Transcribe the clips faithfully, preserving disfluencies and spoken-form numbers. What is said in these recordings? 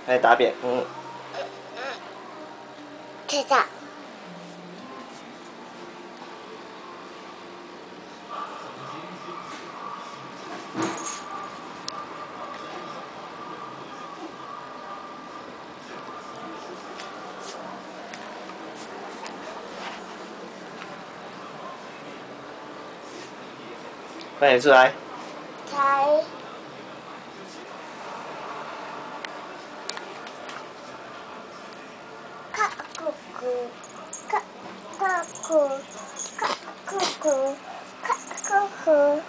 来答辩，嗯。 知道。 快点出来。 猜。卡咕咕，卡卡咕，卡咕咕，卡咕咕。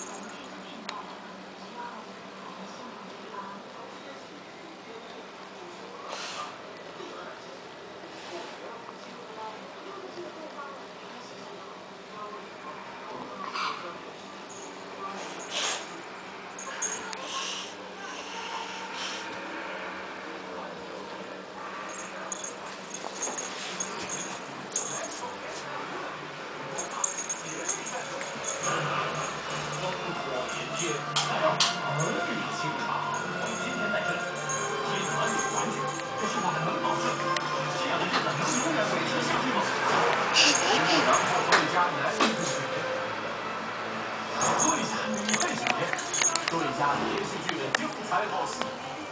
最佳连续剧的精彩好戏，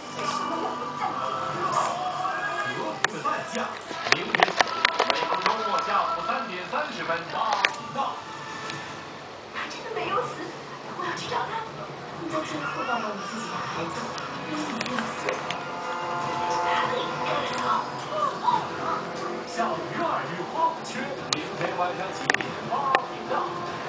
和平的代价。明天，每周周末下午三点三十分八频道。 他真的没有死，我要去找他。你在最后抱抱你自己的孩子，因为你没有死。 下午十二日花不缺，明天晚上七点八频道。